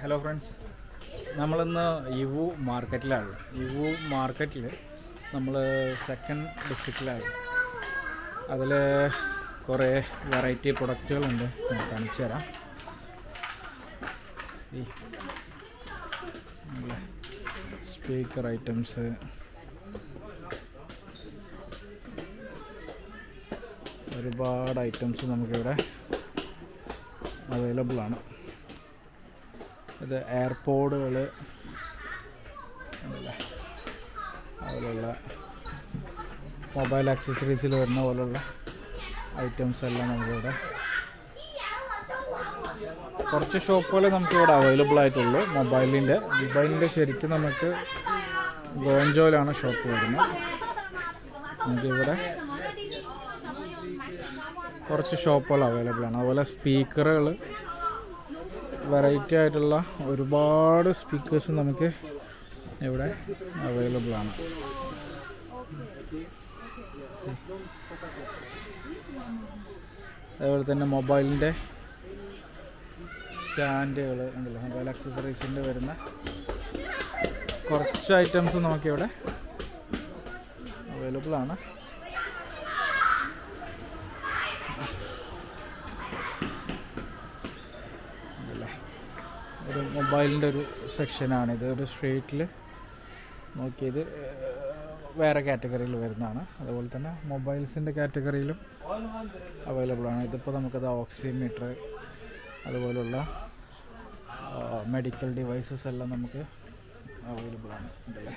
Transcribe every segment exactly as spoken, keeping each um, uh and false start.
Hello friends, നമ്മളിന്ന് ഇവു മാർക്കറ്റിലാണ്. ഇവു മാർക്കറ്റിൽ നമ്മൾ സെക്കൻഡ് ഡിസ്ട്രിക്റ്റിലാണ്. അതിൽ കുറേ വെറൈറ്റി പ്രൊഡക്റ്റുകളുണ്ട്, ഞാൻ കാണിച്ചു തരാം. സ്പീക്കർ ഐറ്റംസ്, ഒരുപാട് ഐറ്റംസ് നമുക്കിവിടെ അവൈലബിൾ ആണ്. ഇത് എയർപോഡുകൾ, അതുപോലുള്ള മൊബൈൽ ആക്സസറീസിൽ വരുന്ന പോലുള്ള ഐറ്റംസ് എല്ലാം നമുക്കിവിടെ കുറച്ച് ഷോപ്പുകൾ നമുക്കിവിടെ അവൈലബിൾ ആയിട്ടുള്ളൂ. മൊബൈലിൻ്റെ മൊബൈലിൻ്റെ ശരിക്കും നമുക്ക് ഗോഞ്ചോയിലാണ് ഷോപ്പ് വരുന്നത്. നമുക്കിവിടെ കുറച്ച് ഷോപ്പുകൾ അവൈലബിൾ ആണ്. അതുപോലെ സ്പീക്കറുകൾ, വെറൈറ്റി ആയിട്ടുള്ള ഒരുപാട് സ്പീക്കേഴ്സ് നമുക്ക് ഇവിടെ അവൈലബിൾ ആണ്. അതുപോലെ തന്നെ മൊബൈലിൻ്റെ സ്റ്റാൻഡുകൾ ഉണ്ടല്ലോ, മൊബൈൽ ആക്സസറീസിൻ്റെ വരുന്ന കുറച്ച് ഐറ്റംസ് നമുക്കിവിടെ അവൈലബിൾ ആണ്. ഒരു മൊബൈലിൻ്റെ ഒരു സെക്ഷനാണിത്. ഒരു സ്ട്രീറ്റിൽ നോക്കിയത് വേറെ കാറ്റഗറിയിൽ വരുന്നതാണ്. അതുപോലെ തന്നെ മൊബൈൽസിൻ്റെ കാറ്റഗറിയിലും അവൈലബിൾ ആണ്. ഇതിപ്പോൾ നമുക്കത് ഓക്സിമീറ്റർ, അതുപോലുള്ള മെഡിക്കൽ ഡിവൈസസ് എല്ലാം നമുക്ക് അവൈലബിൾ ആണ്. ഉണ്ടല്ലേ,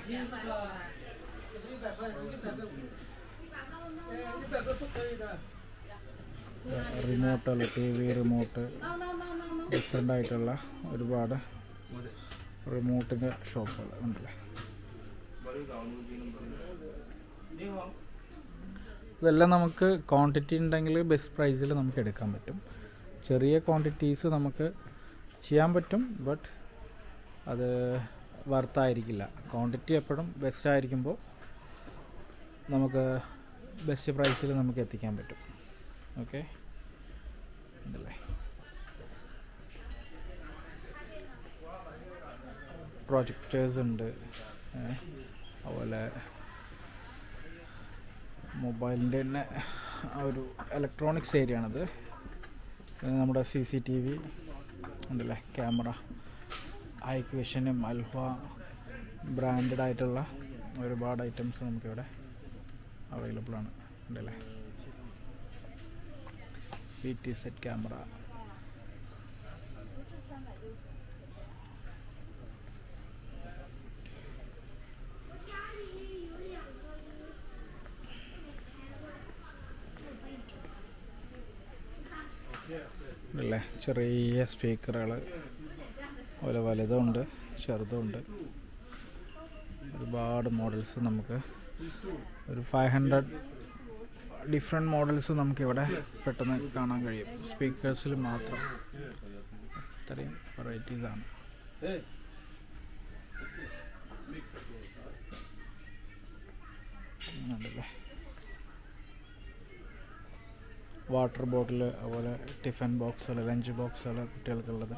റിമോട്ടുകൾ, ടി വി റിമോട്ട്, ഡിഫറെൻ്റ് ആയിട്ടുള്ള ഒരുപാട് റിമോട്ടിൻ്റെ ഷോപ്പുകൾ ഉണ്ടല്ലേ. ഇതെല്ലാം നമുക്ക് ക്വാണ്ടിറ്റി ഉണ്ടെങ്കിൽ ബെസ്റ്റ് പ്രൈസിൽ നമുക്ക് എടുക്കാൻ പറ്റും. ചെറിയ ക്വാണ്ടിറ്റീസ് നമുക്ക് ചെയ്യാൻ പറ്റും, ബട്ട് അത് വർത്തായിരിക്കില്ല. ക്വാണ്ടിറ്റി എപ്പോഴും ബെസ്റ്റ് ആയിരിക്കുമ്പോൾ നമുക്ക് ബെസ്റ്റ് പ്രൈസിൽ നമുക്ക് എത്തിക്കാൻ പറ്റും. ഓക്കെ ഉണ്ടല്ലേ. പ്രൊജക്ടേഴ്സ് ഉണ്ട്, അതുപോലെ മൊബൈലിൻ്റെ തന്നെ ഒരു ഇലക്ട്രോണിക്സ് ഏരിയ ആണത്. നമ്മുടെ സി സി ടി വി ഉണ്ടല്ലേ, ക്യാമറ, ഐക്വിഷനും അൽഫ ബ്രാൻഡഡ് ആയിട്ടുള്ള ഒരുപാട് ഐറ്റംസ് നമുക്കിവിടെ അവൈലബിൾ ആണ്. ഉണ്ടല്ലേ, പി ടി സെറ്റ് ക്യാമറ, അല്ലേ, ചെറിയ സ്പീക്കറുകൾ, അതുപോലെ വലുതുണ്ട് ചെറുതുണ്ട്. ഒരുപാട് മോഡൽസ് നമുക്ക് ഒരു ഫൈവ് ഹൺഡ്രഡ് ഡിഫറെൻറ്റ് മോഡൽസ് നമുക്കിവിടെ പെട്ടെന്ന് കാണാൻ കഴിയും. സ്പീക്കേഴ്സിൽ മാത്രം അത്രയും വെറൈറ്റീസാണ്. അതല്ലേ, വാട്ടർ ബോട്ടിൽ, അതുപോലെ ടിഫിൻ ബോക്സുകൾ, ലഞ്ച് ബോക്സുകൾ കുട്ടികൾക്കുള്ളത്.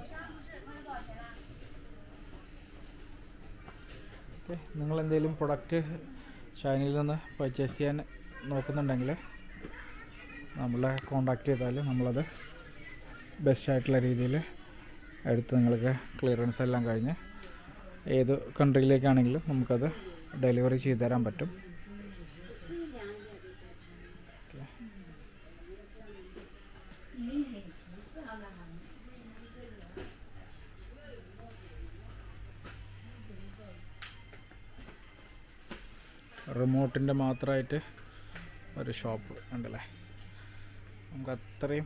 ഓക്കെ, നിങ്ങളെന്തെങ്കിലും പ്രൊഡക്റ്റ് ചൈനയിൽ നിന്ന് പർച്ചേസ് ചെയ്യാൻ നോക്കുന്നുണ്ടെങ്കിൽ നമ്മളെ കോണ്ടാക്ട് ചെയ്താൽ നമ്മളത് ബെസ്റ്റായിട്ടുള്ള രീതിയിൽ എടുത്ത് നിങ്ങൾക്ക് ക്ലിയറൻസ് എല്ലാം കഴിഞ്ഞ് ഏത് കൺട്രിയിലേക്കാണെങ്കിലും നമുക്കത് ഡെലിവറി ചെയ്തു തരാൻ പറ്റും. റിമോട്ടിൻ്റെ മാത്രമായിട്ട് ഒരു ഷോപ്പ് ഉണ്ടല്ലേ. നമുക്ക് അത്രയും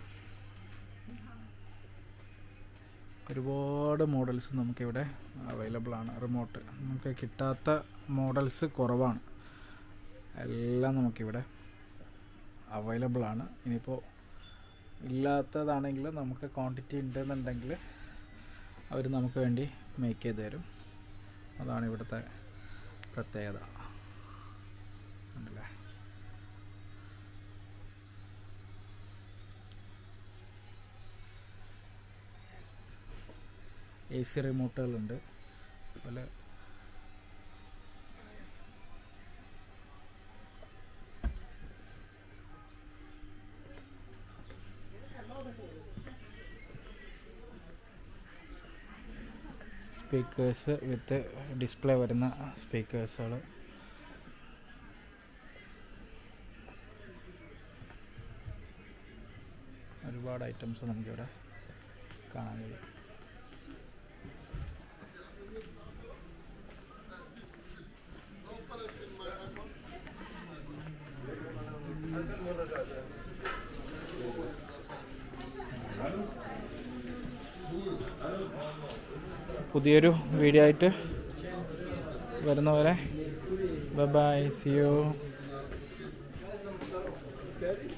ഒരുപാട് മോഡൽസ് നമുക്കിവിടെ അവൈലബിൾ ആണ്. റിമോട്ട് നമുക്ക് കിട്ടാത്ത മോഡൽസ് കുറവാണ്, എല്ലാം നമുക്കിവിടെ അവൈലബിൾ ആണ്. ഇനിയിപ്പോൾ ഇല്ലാത്തതാണെങ്കിൽ നമുക്ക് ക്വാണ്ടിറ്റി ഉണ്ടെന്നുണ്ടെങ്കിൽ അവർ നമുക്ക് വേണ്ടി മേക്ക് ചെയ്ത് തരും. അതാണ് ഇവിടുത്തെ പ്രത്യേകത. ഉണ്ടല്ലേ, എ സി റിമോട്ടുകളുണ്ട്. അതുപോലെ സ്പീക്കേഴ്സ് വിത്ത് ഡിസ്പ്ലേ വരുന്ന സ്പീക്കേഴ്സുകൾ. ഒരുപാട് ഐറ്റംസ് നമുക്കിവിടെ കാണാൻ കഴിയും. പുതിയൊരു വീഡിയോ ആയിട്ട് വരുന്നവരെ ബൈ ബൈ, സി യു.